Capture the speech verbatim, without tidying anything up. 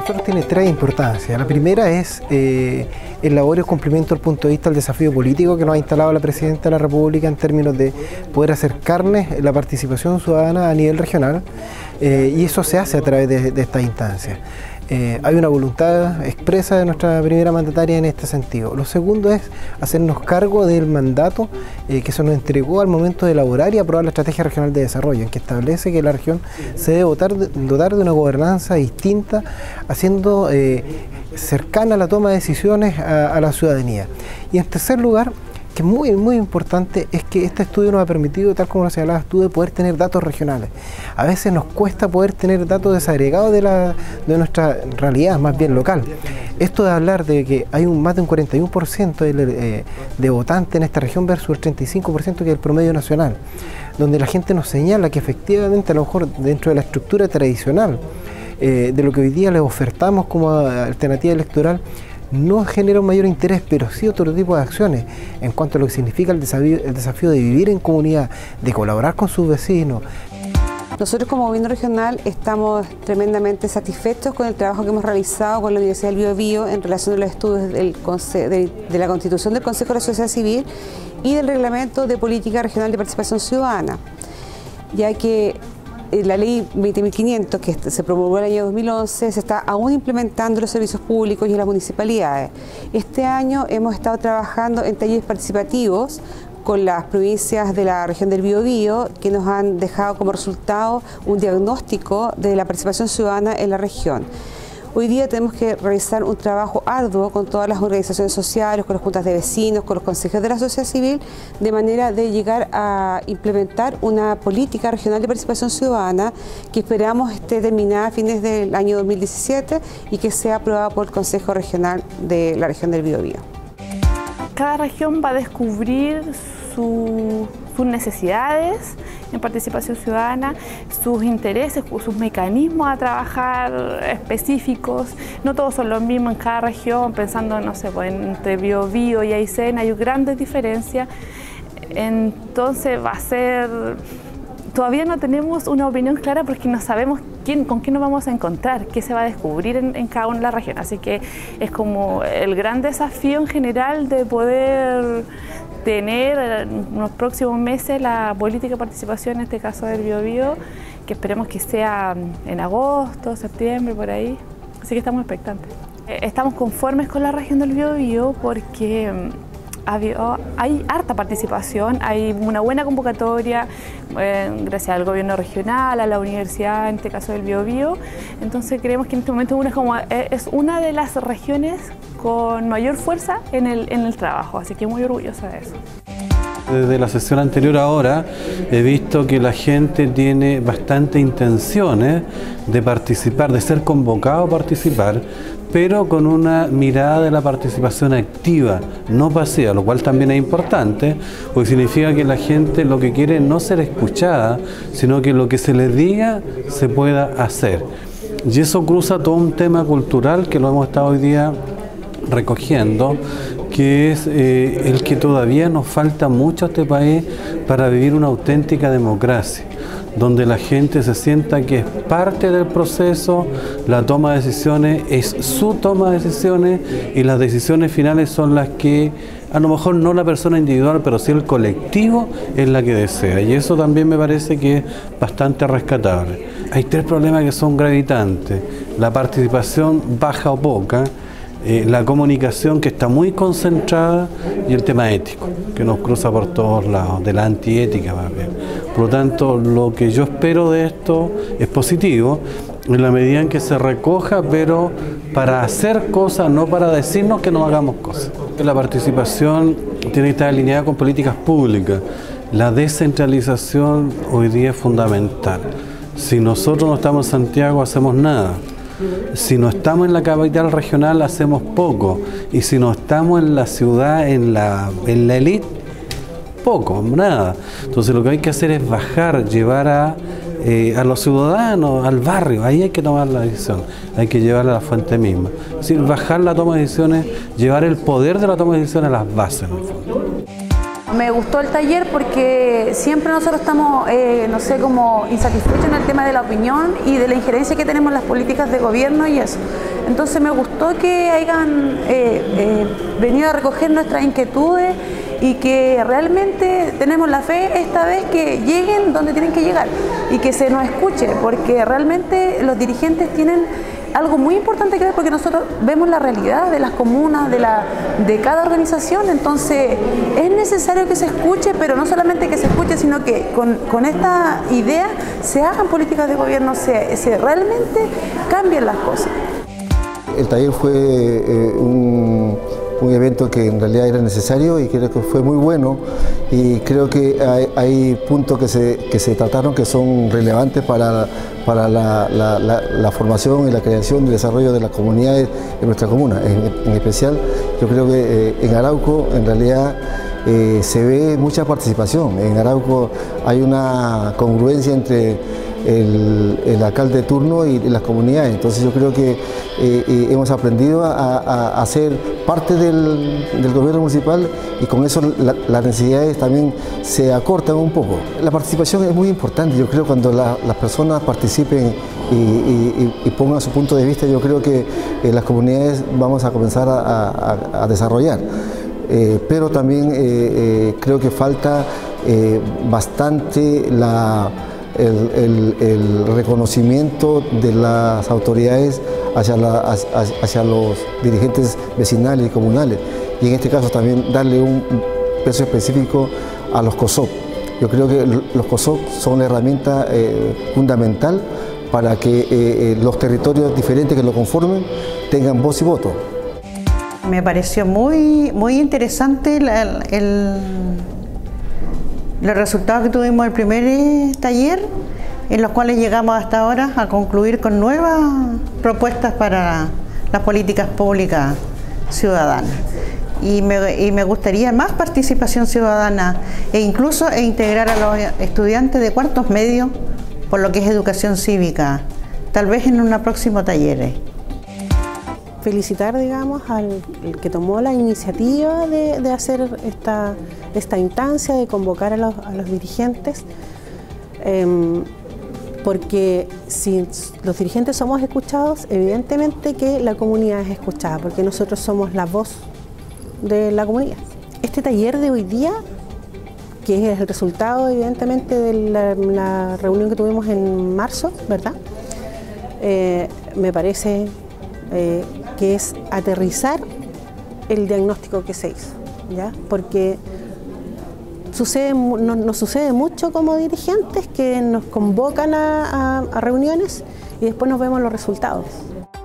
nosotros tiene tres importancias. La primera es eh, el laborioso cumplimiento desde el punto de vista del desafío político que nos ha instalado la Presidenta de la República en términos de poder acercarnos la participación ciudadana a nivel regional, eh, y eso se hace a través de, de estas instancias. Eh, hay una voluntad expresa de nuestra primera mandataria en este sentido. Lo segundo es hacernos cargo del mandato eh, que se nos entregó al momento de elaborar y aprobar la Estrategia Regional de Desarrollo, en que establece que la región se debe dotar de, dotar de una gobernanza distinta, haciendo eh, cercana la toma de decisiones a, a la ciudadanía. Y en tercer lugar, que es muy, muy importante, es que este estudio nos ha permitido, tal como lo señalabas tú, de poder tener datos regionales. A veces nos cuesta poder tener datos desagregados de, la, de nuestra realidad, más bien local. Esto de hablar de que hay un, más de un cuarenta y uno por ciento de, eh, de votantes en esta región versus el treinta y cinco por ciento que es el promedio nacional, donde la gente nos señala que efectivamente a lo mejor dentro de la estructura tradicional, eh, de lo que hoy día les ofertamos como alternativa electoral, no genera un mayor interés, pero sí otro tipo de acciones en cuanto a lo que significa el desafío, el desafío de vivir en comunidad, de colaborar con sus vecinos. Nosotros como gobierno regional estamos tremendamente satisfechos con el trabajo que hemos realizado con la Universidad del Biobío en relación a los estudios del de, de la Constitución del Consejo de la Sociedad Civil y del Reglamento de Política Regional de Participación Ciudadana, ya que la ley veinte mil quinientos, que se promulgó en el año dos mil once, se está aún implementando en los servicios públicos y en las municipalidades. Este año hemos estado trabajando en talleres participativos con las provincias de la región del Biobío, que nos han dejado como resultado un diagnóstico de la participación ciudadana en la región. Hoy día tenemos que realizar un trabajo arduo con todas las organizaciones sociales, con las juntas de vecinos, con los consejos de la sociedad civil, de manera de llegar a implementar una política regional de participación ciudadana que esperamos esté terminada a fines del año dos mil diecisiete y que sea aprobada por el Consejo Regional de la región del Biobío. Cada región va a descubrir su, sus necesidades en participación ciudadana, sus intereses, sus mecanismos a trabajar específicos. No todos son los mismos en cada región, pensando, no sé, pues, entre Biobío y Aysén hay grandes diferencias. Entonces va a ser... Todavía no tenemos una opinión clara porque no sabemos quién, con quién nos vamos a encontrar, qué se va a descubrir en, en cada una de las regiones. Así que es como el gran desafío en general de poder tener en los próximos meses la política de participación, en este caso del Biobío, que esperemos que sea en agosto, septiembre, por ahí. Así que estamos expectantes. Estamos conformes con la región del Biobío porque hay harta participación, hay una buena convocatoria, eh, gracias al gobierno regional, a la universidad, en este caso del Biobío. Entonces creemos que en este momento una es, como, es una de las regiones con mayor fuerza en el, en el trabajo, así que muy orgullosa de eso. Desde la sesión anterior a ahora he visto que la gente tiene bastante intenciones de participar, de ser convocado a participar, pero con una mirada de la participación activa, no pasiva, lo cual también es importante, porque significa que la gente lo que quiere es no ser escuchada, sino que lo que se les diga se pueda hacer. Y eso cruza todo un tema cultural que lo hemos estado hoy día recogiendo, que es eh, el que todavía nos falta mucho a este país para vivir una auténtica democracia, donde la gente se sienta que es parte del proceso, la toma de decisiones es su toma de decisiones y las decisiones finales son las que, a lo mejor no la persona individual, pero sí el colectivo es la que desea. Y eso también me parece que es bastante rescatable. Hay tres problemas que son gravitantes: la participación baja o poca, Eh, la comunicación que está muy concentrada y el tema ético, que nos cruza por todos lados, de la antiética más bien. Por lo tanto, lo que yo espero de esto es positivo, en la medida en que se recoja, pero para hacer cosas, no para decirnos que no hagamos cosas. La participación tiene que estar alineada con políticas públicas. La descentralización hoy día es fundamental. Si nosotros no estamos en Santiago, hacemos nada. Si no estamos en la capital regional, hacemos poco. Y si no estamos en la ciudad, en la, en la élite, poco, nada. Entonces lo que hay que hacer es bajar, llevar a, eh, a los ciudadanos, al barrio. Ahí hay que tomar la decisión. Hay que llevarla a la fuente misma. Es decir, bajar la toma de decisiones, llevar el poder de la toma de decisiones a las bases, en el fondo. me gustó el taller porque siempre nosotros estamos, eh, no sé, como insatisfechos en el tema de la opinión y de la injerencia que tenemos en las políticas de gobierno y eso. Entonces me gustó que hayan eh, eh, venido a recoger nuestras inquietudes y que realmente tenemos la fe esta vez que lleguen donde tienen que llegar y que se nos escuche, porque realmente los dirigentes tienen algo muy importante que ver, porque nosotros vemos la realidad de las comunas, de, la, de cada organización. Entonces es necesario que se escuche, pero no solamente que se escuche, sino que con, con esta idea se hagan políticas de gobierno, se, se realmente cambien las cosas. El taller fue eh, un, un evento que en realidad era necesario y creo que fue muy bueno, y creo que hay, hay puntos que se, que se trataron que son relevantes para, para la, la, la, la formación y la creación y desarrollo de las comunidades de nuestra comuna. En, en especial, yo creo que eh, en Arauco en realidad eh, se ve mucha participación. En Arauco hay una congruencia entre El, el alcalde de turno y, y las comunidades. Entonces yo creo que eh, eh, hemos aprendido a, a, a ser parte del, del gobierno municipal, y con eso la, las necesidades también se acortan un poco. La participación es muy importante. Yo creo que cuando la, las personas participen y, y, y pongan su punto de vista, yo creo que eh, las comunidades vamos a comenzar a, a, a desarrollar. Eh, pero también eh, eh, creo que falta eh, bastante la El, el, el reconocimiento de las autoridades hacia, la, hacia, hacia los dirigentes vecinales y comunales, y en este caso también darle un peso específico a los COSOC. Yo creo que los COSOC son la herramienta eh, fundamental para que eh, eh, los territorios diferentes que lo conformen tengan voz y voto. Me pareció muy, muy interesante el, el los resultados que tuvimos del primer eh, taller, en los cuales llegamos hasta ahora a concluir con nuevas propuestas para las políticas públicas ciudadanas. Y me, y me gustaría más participación ciudadana, e incluso e integrar a los estudiantes de cuartos medios por lo que es educación cívica, tal vez en un próximo taller. Felicitar, digamos, al que tomó la iniciativa de, de hacer esta, esta instancia, de convocar a los, a los dirigentes, eh, porque si los dirigentes somos escuchados, evidentemente que la comunidad es escuchada, porque nosotros somos la voz de la comunidad. Este taller de hoy día, que es el resultado evidentemente de la, la reunión que tuvimos en marzo, ¿verdad? Eh, me parece eh, que es aterrizar el diagnóstico que se hizo, ¿ya? Porque sucede, nos, nos sucede mucho como dirigentes que nos convocan a, a, a reuniones y después nos vemos los resultados.